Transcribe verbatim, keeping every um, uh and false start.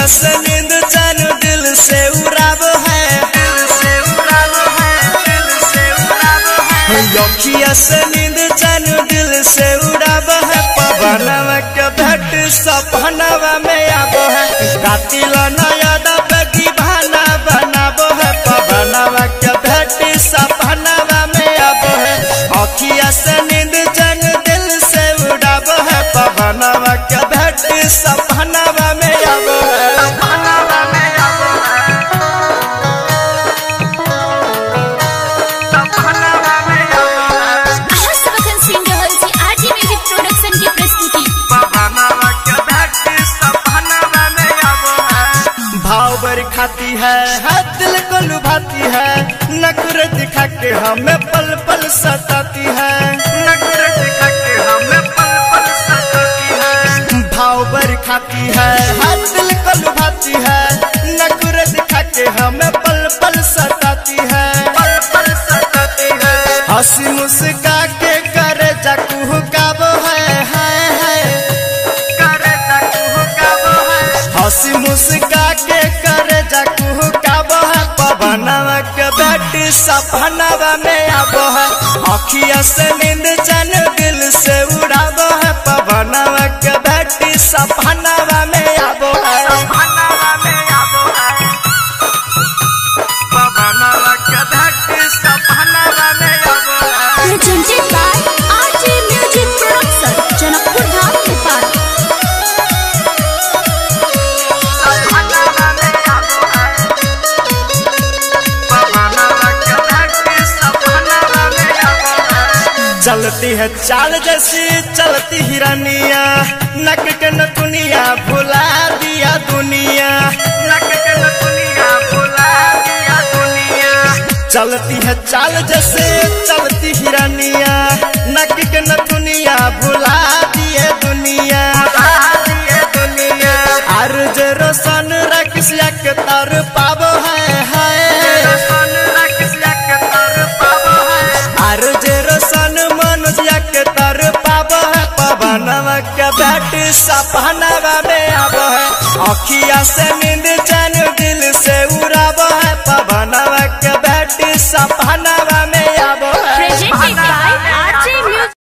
अखिया से नींद चैन दिल से उड़ाब है, दिल से उड़ाब है, दिल से उड़ाब है। अखिया से नींद चैन दिल से उड़ाब है। पवनवा के भेंट सपनवा में आब है। कातिल नयन बेगी भाना बनाब है। पवनवा के भेंट सपनवा में आब है। अखिया से नींद चैन दिल से उड़ाब है। पवनवा के भेंट सपनवा में आब है। सपनवा में आब है। सपनवा में आब है। हर्षवर्धन सिंह रहल छी आरजी म्यूजिक प्रोडक्शन की प्रस्तुति। पवनवा के भेंट सपनवा में आब है। भाव बर खाती है, है दिल को लुभाती है। नखरे दिखा के हमें पल पल सताती है। नखरे दिखा के हमें पल पल सताती है। भाव बर खाती है, है दिल को लुभाती है। नखरे दिखा के हमें पल पल सताती है। पल पल सताती है। हंसी मुस्का के करे जाकू काबो है, है, है। करे जाकू काबो है। हंसी मुस्का के करे जाकू काबो है। पवनवा के भेंट सपनवा में आब है। अखिया से नींद चैन दिल से उड़ाब है। पवनवा के भेंट सपनवा में आब है। सपनवा में आब है। पवनवा के भेंट सपनवा में आब है। Presented by RG music production, Janakpur Dham Nepal. सपनवा में आब है। पवनवा के भेंट सपनवा में आब है। चलती है चाल जैसी चलती हिरनिया। नक के नथुनिया भुला दिया दुनिया। नक के नथुनिया भुला दिया दुनिया। चलती है चाल जैसे चलती हिरनिया। नक के नथुनिया भुला दिए दुनिया। दिए दुनिया। अर्ज रोशन रखसिया के तर पाबो है, है। रोशन रखसिया के तर पाबो है। अर्ज रोशन मनुष्य के तर पाबो है। पवनवा के भेंट सपनवा में आब है। अखिया से नींद चैन